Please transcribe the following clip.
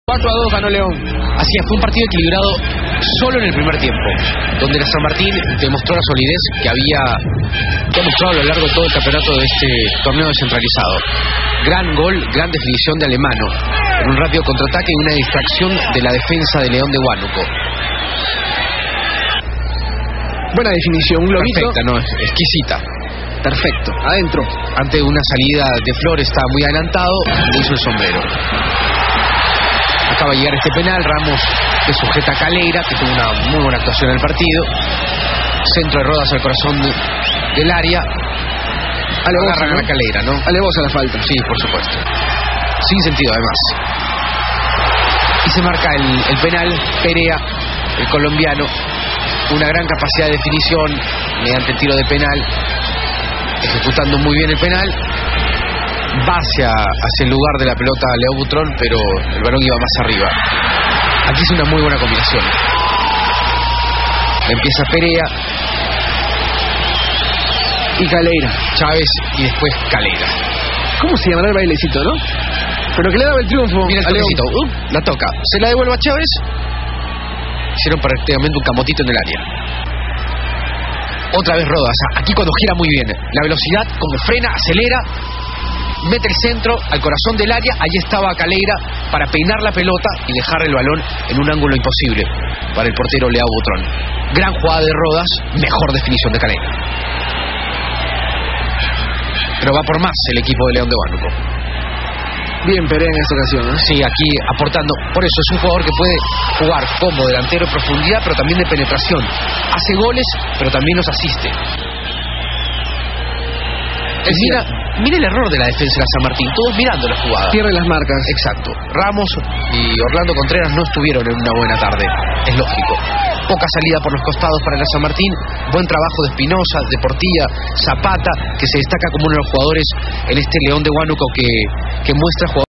4-2 ganó León. Así es, fue un partido equilibrado solo en el primer tiempo, donde la San Martín demostró la solidez que había demostrado a lo largo de todo el campeonato de este torneo descentralizado. Gran gol, gran definición de Alemano, en un rápido contraataque y una distracción de la defensa de León de Huánuco. Buena definición, un globito. Perfecta, no, exquisita. Perfecto, adentro. Ante una salida de Flores, estaba muy adelantado, le hizo el sombrero. Acaba de llegar este penal, Ramos que sujeta a Caleira, que tuvo una muy buena actuación en el partido. Centro de Rodas al corazón del área. Agarran a Caleira, ¿no? Alevosa la falta. Sí, por supuesto. Sin sentido, además. Y se marca el penal. Perea, el colombiano, una gran capacidad de definición mediante el tiro de penal, ejecutando muy bien el penal. Va hacia el lugar de la pelota Leo Butrón, pero el balón iba más arriba. Aquí es una muy buena combinación. Empieza Perea y Caleira, Chávez y después Caleira. ¿Cómo se llamará el bailecito, no? Pero que le daba el triunfo. Mira el toquecito, la toca, se la devuelve a Chávez. Hicieron prácticamente un camotito en el área. Otra vez Rodas, aquí cuando gira muy bien. La velocidad, como frena, acelera, mete el centro al corazón del área. Allí estaba Caleira para peinar la pelota y dejar el balón en un ángulo imposible para el portero Leao Butrón. Gran jugada de Rodas, mejor definición de Caleira. Pero va por más el equipo de León de Huánuco. Bien Perea en esta ocasión, ¿eh? Sí, aquí aportando. Por eso es un jugador que puede jugar como delantero de profundidad, pero también de penetración. Hace goles, pero también los asiste. Mira el error de la defensa de la San Martín, todos mirando la jugada. Pierde las marcas. Exacto. Ramos y Orlando Contreras no estuvieron en una buena tarde, es lógico. Poca salida por los costados para la San Martín. Buen trabajo de Espinosa, de Portilla, Zapata, que se destaca como uno de los jugadores en este León de Huánuco que muestra jugadores